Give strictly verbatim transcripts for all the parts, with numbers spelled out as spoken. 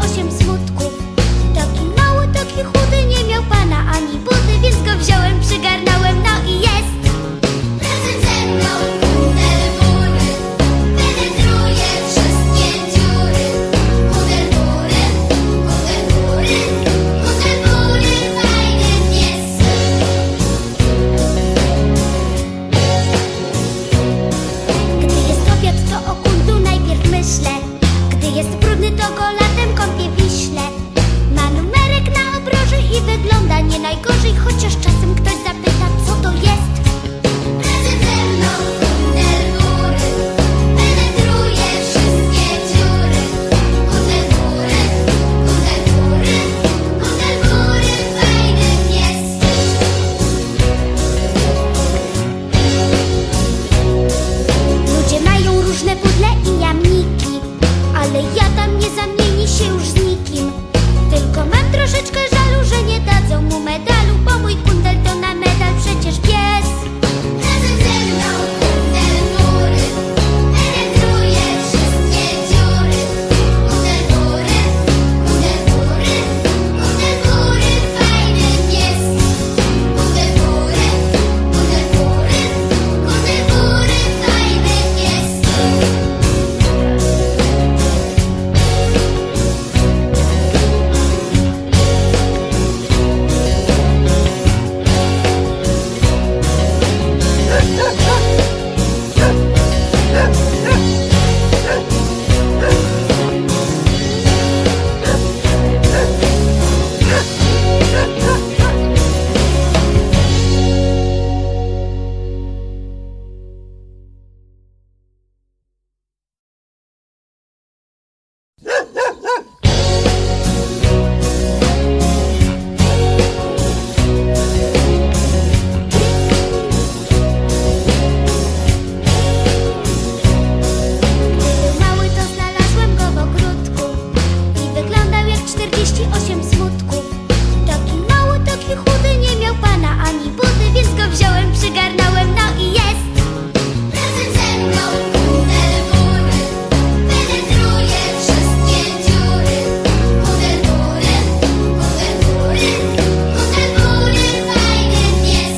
osiem smutków. Taki mały, taki chudy, nie miał pana ani buty, więc go wziąłem, przygarnąłem, no i jest. Razem ze mną kundel bury penetruje wszystkie dziury. Kundel bury, kundel bury, kundel bury, fajny pies. Gdy jest obiad, to o kundu najpierw myślę. Gdy jest brudny, to go latem kąpię w Wiśle. Ma numerek na obroży i wygląda nie najgorzej, chociaż czasem ktoś zapyta, co to jest. Razem ze mną kundel bury penetruje wszystkie dziury. Kundel bury, kundel bury, kundel bury, fajny pies. Ludzie mają różne pudle i jamniki, ale ja tam nie zamieni się już z nikim. Tylko mam troszeczkę żalu, że nie dadzą mu medalu, bo mój kundel to na medal przecież pies. Razem ze mną kundel bury penetruje wszystkie dziury. Kundel bury, kundel bury, kundel bury, fajny pies. Kundel bury, kundel bury, kundel bury, fajny pies. Gdy był mały, to znalazłem go w ogródku i wyglądał jak czterdzieści osiem smutków. Taki mały, taki chudy, nie miał pana ani buty, więc go wziąłem, przygarnąłem, no i jest. Razem ze mną kundel bury penetruje wszystkie dziury. Kundel bury, kundel bury, kundel bury, fajny pies.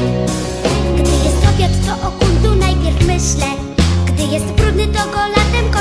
Gdy jest obiad, to o kundu najpierw myślę. Gdy jest brudny, to go latem